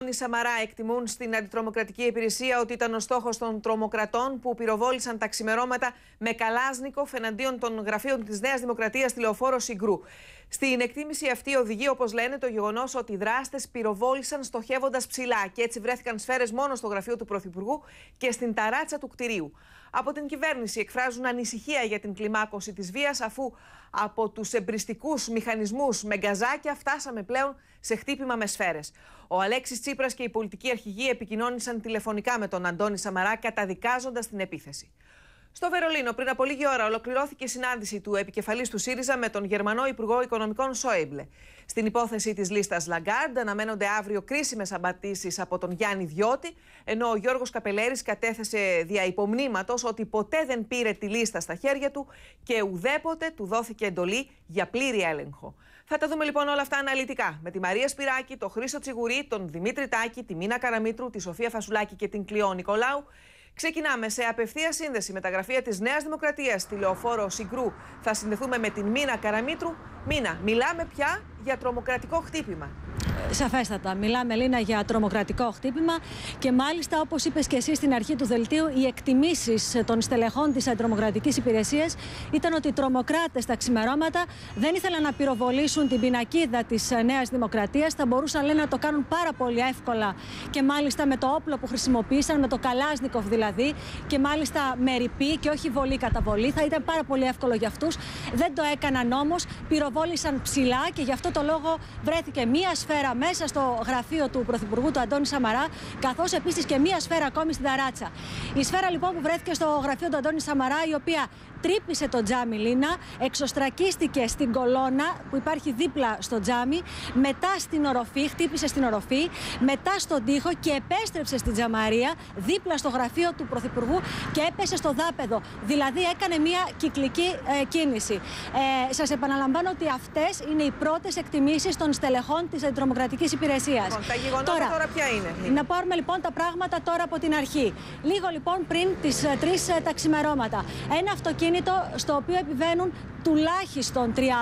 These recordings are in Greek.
Οι Σαμαρά εκτιμούν στην αντιτρομοκρατική υπηρεσία ότι ήταν ο στόχος των τρομοκρατών που πυροβόλησαν τα ξημερώματα με Καλάζνικοφ εναντίον των γραφείων της Νέας Δημοκρατίας στη λεωφόρο Συγκρού. Στην εκτίμηση αυτή οδηγεί, όπως λένε, το γεγονός ότι οι δράστες πυροβόλησαν στοχεύοντας ψηλά και έτσι βρέθηκαν σφαίρες μόνο στο γραφείο του Πρωθυπουργού και στην ταράτσα του κτηρίου. Από την κυβέρνηση εκφράζουν ανησυχία για την κλιμάκωση της βίας, αφού από τους εμπριστικούς μηχανισμούς με γκαζάκια φτάσαμε πλέον σε χτύπημα με σφαίρες. Ο Αλέξης Τσίπρας και οι πολιτικοί αρχηγοί επικοινώνησαν τηλεφωνικά με τον Αντώνη Σαμαρά, καταδικάζοντας την επίθεση. Στο Βερολίνο, πριν από λίγη ώρα, ολοκληρώθηκε η συνάντηση του επικεφαλής του ΣΥΡΙΖΑ με τον Γερμανό Υπουργό Οικονομικών Σόιμπλε. Στην υπόθεση της λίστας Λαγκάρντ αναμένονται αύριο κρίσιμες απαντήσεις από τον Γιάννη Διώτη, ενώ ο Γιώργος Καπελέρης κατέθεσε δια υπομνήματος ότι ποτέ δεν πήρε τη λίστα στα χέρια του και ουδέποτε του δόθηκε εντολή για πλήρη έλεγχο. Θα τα δούμε λοιπόν όλα αυτά αναλυτικά με τη Μαρία Σπυράκη, τον Χρήστο Τσιγουρή, τον Δημήτρη Τάκη, τη Μίνα Καραμήτρου, τη Σοφία Φασουλάκη και την Κλειό Νικολάου. Ξεκινάμε σε απευθεία σύνδεση με τα γραφεία της Νέας Δημοκρατίας στη λεωφόρο Συγκρού. Θα συνδεθούμε με την Μίνα Καραμήτρου. Μίνα, μιλάμε πια για τρομοκρατικό χτύπημα. Σαφέστατα. Μιλάμε, Λίνα, για τρομοκρατικό χτύπημα και μάλιστα, όπως είπες και εσύ στην αρχή του δελτίου, οι εκτιμήσεις των στελεχών της αντιτρομοκρατικής υπηρεσίας ήταν ότι οι τρομοκράτες τα ξημερώματα δεν ήθελαν να πυροβολήσουν την πινακίδα της Νέας Δημοκρατίας. Θα μπορούσαν, λένε, να το κάνουν πάρα πολύ εύκολα και μάλιστα με το όπλο που χρησιμοποίησαν, με το Καλάζνικοφ δηλαδή, και μάλιστα με ρηπή και όχι βολή κατά βολή. Θα ήταν πάρα πολύ εύκολο για αυτούς. Δεν το έκαναν όμως. Πυροβόλησαν ψηλά και γι' αυτό το λόγο βρέθηκε μία σφαίρα μέσα στο γραφείο του Πρωθυπουργού, του Αντώνη Σαμαρά, καθώς επίσης και μία σφαίρα ακόμη στην ταράτσα. Η σφαίρα λοιπόν που βρέθηκε στο γραφείο του Αντώνη Σαμαρά, η οποία τρύπησε το τζάμι, Λίνα, εξωστρακίστηκε στην κολόνα που υπάρχει δίπλα στο τζάμι, μετά στην οροφή, χτύπησε στην οροφή, μετά στον τοίχο και επέστρεψε στην τζαμαρία δίπλα στο γραφείο του Πρωθυπουργού και έπεσε στο δάπεδο. Δηλαδή έκανε μια κυκλική κίνηση. Σας επαναλαμβάνω ότι αυτές είναι οι πρώτες εκτιμήσεις των στελεχών της αντιτρομοκρατικής υπηρεσίας. Λοιπόν, τα γεγονότα τώρα ποια είναι? Να πάρουμε λοιπόν τα πράγματα τώρα από την αρχή. Λίγο λοιπόν πριν τις 3 τα ξημερώματα. Ένα αυτοκίνητο στο οποίο επιβαίνουν τουλάχιστον 3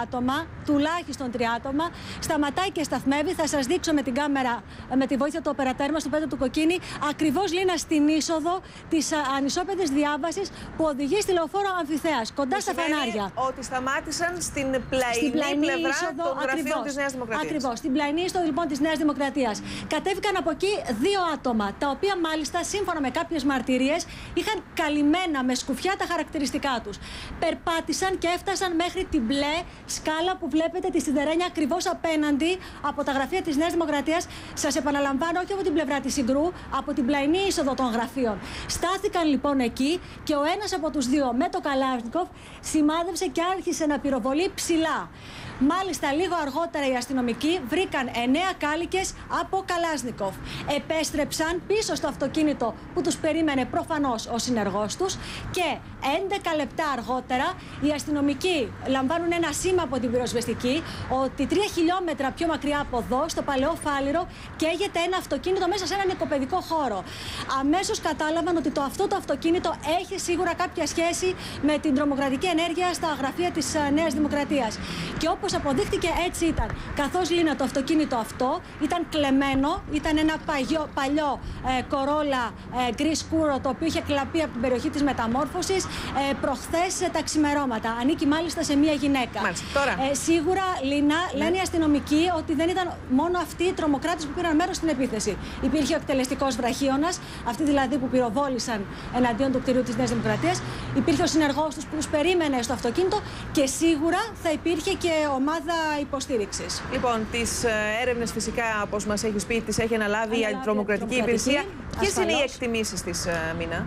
άτομα, σταματάει και σταθμεύει. Θα σας δείξω με την κάμερα, με τη βοήθεια του οπερατέρ μας, του Πέτρο του Κοκκίνη, ακριβώς, Λίνα, στην είσοδο της ανισόπεδης διάβασης που οδηγεί στη λεωφόρο Αμφιθέας, κοντά στα φανάρια. Ότι σταμάτησαν στην πλαϊνή πλευρά των γραφείων της Νέας Δημοκρατίας. Ακριβώς, στην πλαϊνή είσοδο λοιπόν της Νέας Δημοκρατίας. Κατέβηκαν από εκεί 2 άτομα, τα οποία μάλιστα, σύμφωνα με κάποιες μαρτυρίες, είχαν καλυμμένα με σκουφιά τα χαρακτηριστικά τους. Περπάτησαν και έφτασαν μέχρι την μπλε σκάλα που βλέπετε, τη σιδερένια, ακριβώς απέναντι από τα γραφεία της Νέας Δημοκρατίας. Σας επαναλαμβάνω, όχι από την πλευρά της Συγκρού, από την πλαϊνή είσοδο των γραφείων. Στάθηκαν λοιπόν εκεί και ο ένας από τους δύο με το Καλάζνικοφ σημάδευσε και άρχισε να πυροβολεί ψηλά. Μάλιστα, λίγο αργότερα οι αστυνομικοί βρήκαν 9 κάλικες από Καλάζνικοφ. Επέστρεψαν πίσω στο αυτοκίνητο που τους περίμενε προφανώς ο συνεργός τους και 11 λεπτά αργότερα οι αστυνομικοί λαμβάνουν ένα σήμα από την πυροσβεστική ότι 3 χιλιόμετρα πιο μακριά από εδώ, στο Παλαιό Φάληρο, καίγεται ένα αυτοκίνητο μέσα σε έναν οικοπαιδικό χώρο. Αμέσως κατάλαβαν ότι αυτό το αυτοκίνητο έχει σίγουρα κάποια σχέση με την τρομοκρατική ενέργεια στα γραφεία της Νέας Δημοκρατίας. Και όπως αποδείχτηκε, έτσι ήταν. Καθώς, Λίνα, το αυτοκίνητο αυτό ήταν κλεμμένο, ήταν ένα παλιό Κορόλα γκρι σκούρο, το οποίο είχε κλαπεί από την περιοχή της Μεταμόρφωσης προχθές τα ξημερώματα. Ανήκει μάλιστα σε μία γυναίκα. Σίγουρα, Λίνα, λένε οι αστυνομικοί ότι δεν ήταν μόνο αυτοί οι τρομοκράτες που πήραν μέρος στην επίθεση. Υπήρχε ο εκτελεστικός βραχίωνας, αυτοί δηλαδή που πυροβόλησαν εναντίον του κτηρίου της Νέας Δημοκρατίας. Υπήρχε ο συνεργός τους που τους περίμενε στο αυτοκίνητο και σίγουρα θα υπήρχε και ομάδα υποστήριξης. Λοιπόν, τις έρευνες φυσικά, όπως μας έχεις πει, τις έχει αναλάβει η αντιτρομοκρατική υπηρεσία. Ποιες είναι οι εκτιμήσεις της, Μίνα?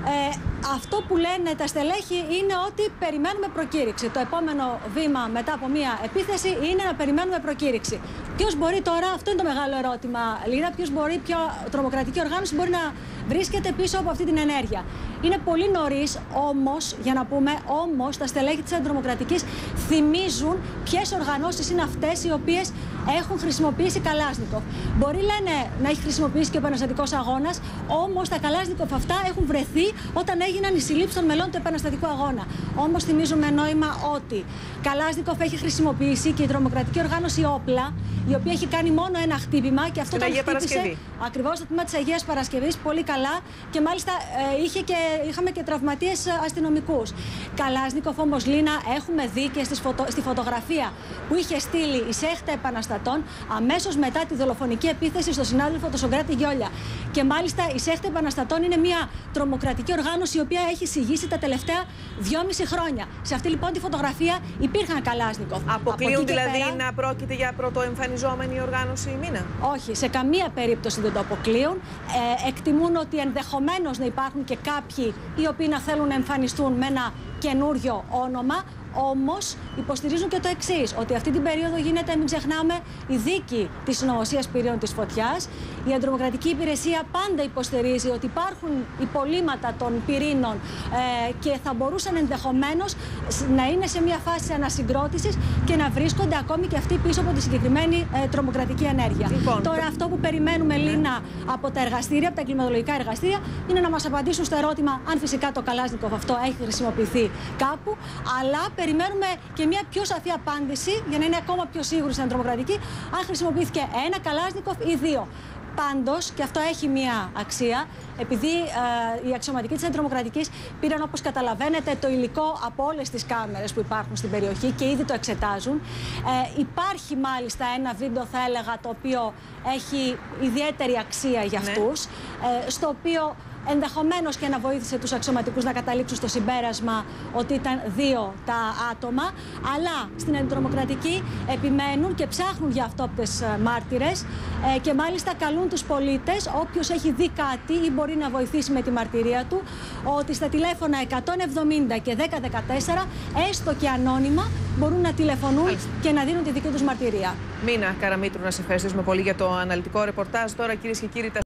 Αυτό που λένε τα στελέχη είναι ότι περιμένουμε προκήρυξη. Το επόμενο βήμα μετά από μια επίθεση είναι να περιμένουμε προκήρυξη. Ποιος μπορεί τώρα, αυτό είναι το μεγάλο ερώτημα, Λίνα, ποια τρομοκρατική οργάνωση μπορεί να βρίσκεται πίσω από αυτή την ενέργεια. Είναι πολύ νωρίς, όμως, για να πούμε, όμως τα στελέχη της αντιτρομοκρατικής θυμίζουν ποιες οργανώσεις είναι αυτές οι οποίες έχουν χρησιμοποιήσει Καλάζνικοφ. Μπορεί, λένε, να έχει χρησιμοποιήσει και ο Επαναστατικός Αγώνας, όμως τα Καλάζνικοφ αυτά έχουν βρεθεί όταν έγιναν οι συλλήψεις των μελών του επαναστατικού αγώνα. Όμως θυμίζουμε νόημα ότι Καλάζνικοφ έχει χρησιμοποιήσει και η τρομοκρατική οργάνωση Όπλα, η οποία έχει κάνει μόνο ένα χτύπημα και αυτό τον χτύπησε ακριβώς στο τμήμα της Αγίας Παρασκευής, πολύ καλά, και μάλιστα είχαμε και τραυματίες αστυνομικούς. Καλάζνικοφ όμως, Λίνα, έχουμε δει και στη φωτογραφία που είχε στείλει η σέχτα επαναστατών αμέσως μετά τη δολοφονική επίθεση στο συνάδελφο τον Σογκράτη Γιόλια. Και μάλιστα η σέχτα επαναστατών είναι μια τρομοκρατική οργάνωση η οποία έχει συγγύσει τα τελευταία 2,5 χρόνια. Σε αυτή λοιπόν τη φωτογραφία υπήρχαν Καλάζνικοφ. Αποκλείουν δηλαδή να πρόκειται για πρωτοεμφανιζόμενη οργάνωση, Μίνα? Όχι, σε καμία περίπτωση δεν το αποκλείουν. Εκτιμούν ότι ενδεχομένως να υπάρχουν και κάποιοι οι οποίοι να θέλουν να εμφανιστούν με ένα καινούριο όνομα. Όμως υποστηρίζουν και το εξής, ότι αυτή την περίοδο γίνεται, μην ξεχνάμε, η δίκη της συνωμοσίας πυρήνων της φωτιάς. Η Αντιτρομοκρατική Υπηρεσία πάντα υποστηρίζει ότι υπάρχουν υπολείμματα των πυρήνων και θα μπορούσαν ενδεχομένως να είναι σε μια φάση ανασυγκρότησης και να βρίσκονται ακόμη και αυτοί πίσω από τη συγκεκριμένη τρομοκρατική ενέργεια. Λοιπόν, τώρα αυτό που περιμένουμε, Λίνα, από τα εργαστήρια, από τα εγκληματολογικά εργαστήρια, είναι να μας απαντήσουν στο ερώτημα αν φυσικά το Καλάζνικοφ αυτό έχει χρησιμοποιηθεί κάπου, αλλά περιμένουμε και μια πιο σαφή απάντηση για να είναι ακόμα πιο σίγουροι στην τρομοκρατική, αν χρησιμοποιήθηκε ένα Καλάζνικοφ ή δύο. Πάντως, και αυτό έχει μια αξία, επειδή οι αξιωματικοί της Αντιτρομοκρατικής πήραν, όπως καταλαβαίνετε, το υλικό από όλες τις κάμερες που υπάρχουν στην περιοχή και ήδη το εξετάζουν. Υπάρχει μάλιστα ένα βίντεο, θα έλεγα, το οποίο έχει ιδιαίτερη αξία για αυτούς, στο οποίο ενδεχομένως και να βοήθησε τους αξιωματικούς να καταλήξουν στο συμπέρασμα ότι ήταν δύο τα άτομα, αλλά στην Αντιτρομοκρατική επιμένουν και ψάχνουν για αυτόπτες μάρτυρες και μάλιστα καλούν τους πολίτες, όποιος έχει δει κάτι ή μπορεί να βοηθήσει με τη μαρτυρία του, ότι στα τηλέφωνα 170 και 1014, έστω και ανώνυμα, μπορούν να τηλεφωνούν και να δίνουν τη δική τους μαρτυρία. Μίνα Καραμήτρου, να σε ευχαριστήσουμε πολύ για το αναλυτικό ρεπορτάζ. Τώρα, κυρίες και κύριοι,